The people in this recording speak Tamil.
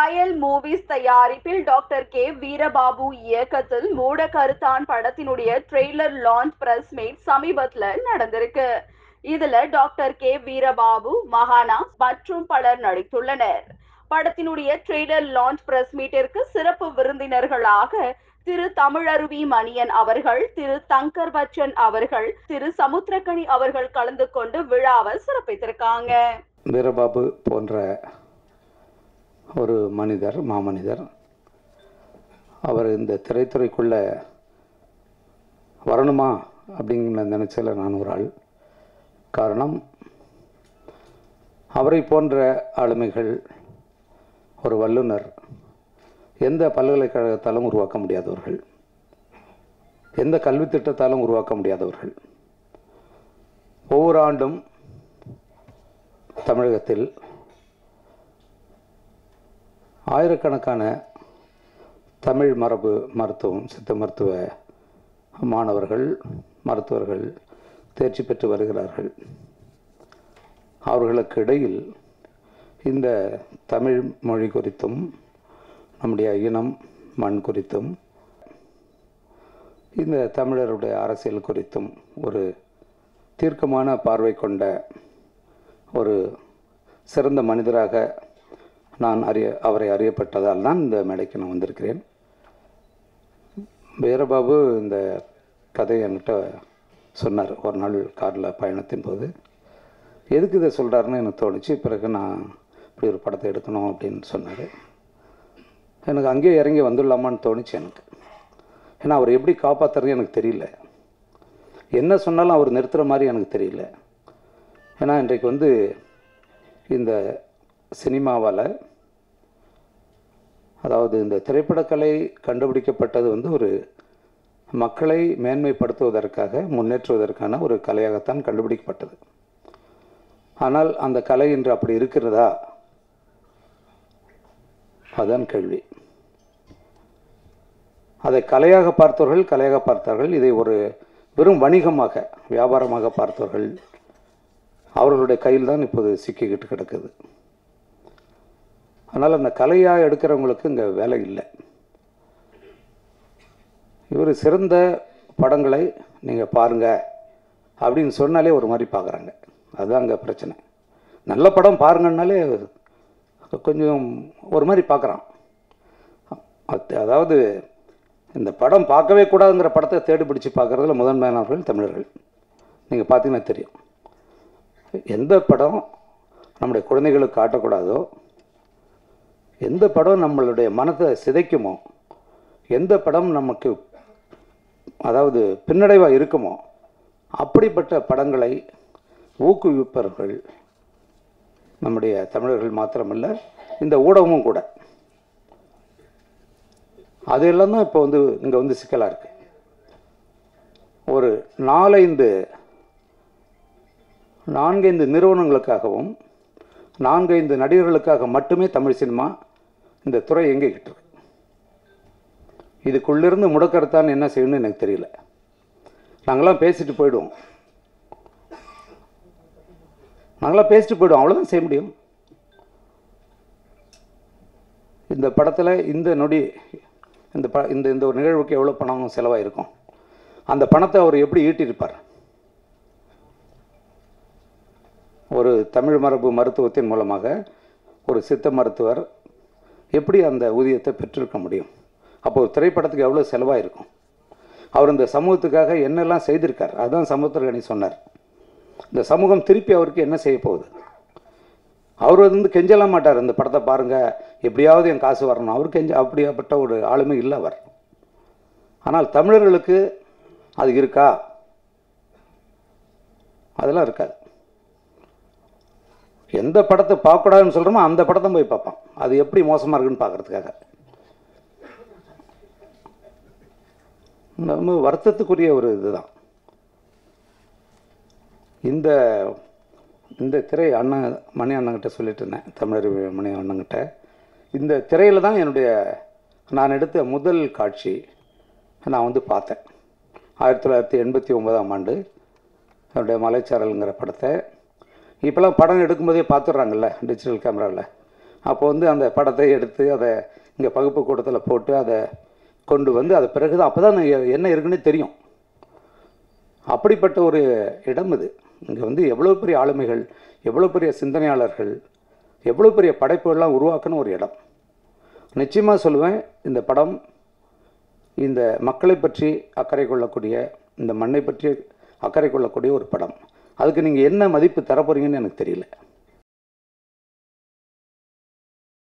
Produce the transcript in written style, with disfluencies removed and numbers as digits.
கயல் மூவிஸ் தயாரிப்பில் டாக்டர் கே வீரபாபு இயக்கத்தில் மூட கருத்தான் படத்தினுடைய ட்ரெய்லர் லான்ச் பிரஸ் மீட் சமீபத்துல நடந்திருக்கு. இதுல டாக்டர் கே வீரபாபு, மகானா மற்றும் பலர் நடித்துள்ளனர். படத்தினுடைய ட்ரெய்லர் லான்ச் பிரஸ் மீட்டிற்கு சிறப்பு விருந்தினர்களாக திரு தமிழருவி மணியன் அவர்கள், திரு தங்கர் பச்சன் அவர்கள், திரு சமுத்திரக்கனி அவர்கள் கலந்து கொண்டு விழாவை சிறப்பித்திருக்காங்க. வீரபாபு போன்ற ஒரு மனிதர், மாமனிதர், அவர் இந்த திரைத்துறைக்குள்ள வரணுமா அப்படிங்கிற நினைச்சல நான் ஒரு ஆள். காரணம், அவரை போன்ற ஆளுமைகள், ஒரு வல்லுனர் எந்த பல்கலைக்கழகத்தாலும் உருவாக்க முடியாதவர்கள், எந்த கல்வி திட்டத்தாலும் உருவாக்க முடியாதவர்கள். ஒவ்வொரு ஆண்டும் தமிழகத்தில் ஆயிரக்கணக்கான தமிழ் மரபு மருத்துவம், சித்த மருத்துவ மாணவர்கள், மருத்துவர்கள் தேர்ச்சி பெற்று வருகிறார்கள். அவர்களுக்கு இடையில் இந்த தமிழ் மொழி குறித்தும், நம்முடைய இனம், மண் குறித்தும், இந்த தமிழருடைய அரசியல் குறித்தும் ஒரு தீர்க்கமான பார்வை கொண்ட ஒரு சிறந்த மனிதராக நான் அவரை அறியப்பட்டதால் தான் இந்த மேடைக்கு நான் வந்திருக்கிறேன். வீரபாபு இந்த கதையை என்கிட்ட சொன்னார் ஒரு நாள் காரில் பயணத்தின் போது. எதுக்கு இதை சொல்கிறாருன்னு எனக்கு தோணுச்சு. பிறகு நான் இப்படி ஒரு படத்தை எடுக்கணும் அப்படின்னு சொன்னார். எனக்கு அங்கேயே இறங்கி வந்துடலாமான்னு தோணுச்சு எனக்கு. ஏன்னா அவர் எப்படி காப்பாற்றுறது எனக்கு தெரியல. என்ன சொன்னாலும் அவர் நிறுத்துகிற மாதிரி எனக்கு தெரியல. ஏன்னா இன்றைக்கு இந்த சினிமாவால், அதாவது இந்த திரைப்படக்கலை கண்டுபிடிக்கப்பட்டது ஒரு மக்களை மேன்மைப்படுத்துவதற்காக, முன்னேற்றுவதற்கான ஒரு கலையாகத்தான் கண்டுபிடிக்கப்பட்டது. ஆனால் அந்த கலை இன்று அப்படி இருக்கிறதா? அதுதான் கேள்வி. அதை கலையாக பார்த்தவர்கள் கலையாக பார்த்தார்கள். இதை ஒரு வெறும் வணிகமாக, வியாபாரமாக பார்த்தவர்கள், அவர்களுடைய கையில் தான் இப்போது சிக்கிக்கிட்டு கிடக்குது. அதனால் அந்த கலையாக எடுக்கிறவங்களுக்கு இங்கே வேலை இல்லை. இவர் சிறந்த படங்களை நீங்கள் பாருங்கள் அப்படின்னு சொன்னாலே ஒரு மாதிரி பார்க்குறாங்க. அதுதான் அங்கே பிரச்சனை. நல்ல படம் பாருங்கன்னாலே கொஞ்சம் ஒரு மாதிரி பார்க்குறான். அதாவது இந்த படம் பார்க்கவே கூடாதுங்கிற படத்தை தேடி பிடிச்சி பார்க்குறதுல முதன்மையானவர்கள் தமிழர்கள். நீங்கள் பார்த்தீங்கன்னா தெரியும். எந்த படம் நம்முடைய குழந்தைகளுக்கு காட்டக்கூடாதோ, எந்த படம் நம்மளுடைய மனதை சிதைக்குமோ, எந்த படம் நமக்கு அதாவது பின்னடைவாக இருக்குமோ, அப்படிப்பட்ட படங்களை ஊக்குவிப்பவர்கள் நம்முடைய தமிழர்கள் மாத்திரமல்ல, இந்த ஊடகமும் கூட. அதெல்லாம் தான் இப்போ இங்கே சிக்கலாக இருக்குது. ஒரு 4-5 நிறுவனங்களுக்காகவும் 4-5 நடிகர்களுக்காக மட்டுமே தமிழ் சினிமா இந்த துறை எங்கிக்கிட்டு இருக்கு. இதுக்குள்ளிருந்து முடக்கறத்தான் என்ன செய்யணும்னு எனக்கு தெரியல. நாங்களாம் பேசிட்டு போயிடுவோம், அவ்வளோதான் செய்ய முடியும். இந்த படத்தில் இந்த நொடி இந்த ஒரு நிகழ்வுக்கு எவ்வளோ பணம் செலவாயிருக்கும், அந்த பணத்தை அவர் எப்படி ஈட்டியிருப்பார்? ஒரு தமிழ் மரபு மருத்துவத்தின் மூலமாக ஒரு சித்த மருத்துவர் எப்படி அந்த ஊதியத்தை பெற்றிருக்க முடியும்? அப்போ ஒரு திரைப்படத்துக்கு எவ்வளோ செலவாயிருக்கும்? அவர் இந்த சமூகத்துக்காக என்னெல்லாம் செய்திருக்கார்? அதுதான் சமுத்திரக்கனி சொன்னார். இந்த சமூகம் திருப்பி அவருக்கு என்ன செய்ய போகுது? அவர் கெஞ்சலாம் மாட்டார், இந்த படத்தை பாருங்கள், எப்படியாவது என் காசு வரணும். அவர் அப்படியாப்பட்ட ஒரு ஆளுமை இல்லை அவர். ஆனால் தமிழர்களுக்கு அது இருக்கா? அதெல்லாம் இருக்காது. எந்த படத்தை பார்க்கக்கூடாதுன்னு சொல்கிறோமோ அந்த படத்தை போய் பார்ப்பான். அது எப்படி மோசமாக இருக்குன்னு பார்க்குறதுக்காக. ரொம்ப வருத்தத்துக்குரிய ஒரு இதுதான். இந்த திரை மணி அண்ணங்கிட்ட சொல்லிட்டு இருந்தேன், தமிழர் மணி அண்ணங்கிட்ட. இந்த திரையில் தான் நான் எடுத்த முதல் காட்சி நான் பார்த்தேன். 1989ஆம் ஆண்டு என்னுடைய மலைச்சாரல்ங்கிற படத்தை. இப்போலாம் படம் எடுக்கும்போதே பார்த்துட்றாங்கல்ல டிஜிட்டல் கேமராவில். அப்போ வந்து அந்த படத்தை எடுத்து அதை இங்கே பகுப்பு கூடத்தில் போட்டு அதை கொண்டு வந்து அதை பிறகு தான் அப்போ தான் என்ன இருக்குன்னு தெரியும். அப்படிப்பட்ட ஒரு இடம் இது. இங்கே வந்து எவ்வளோ பெரிய ஆளுமைகள், எவ்வளோ பெரிய சிந்தனையாளர்கள், எவ்வளோ பெரிய படைப்புகள்லாம் உருவாக்குன ஒரு இடம். நிச்சயமாக சொல்லுவேன், இந்த படம் இந்த மக்களை பற்றி அக்கறை கொள்ளக்கூடிய, இந்த மண்ணை பற்றி அக்கறை கொள்ளக்கூடிய ஒரு படம். அதுக்கு நீங்கள் என்ன மதிப்பு தரப்போறீங்கன்னு எனக்கு தெரியல.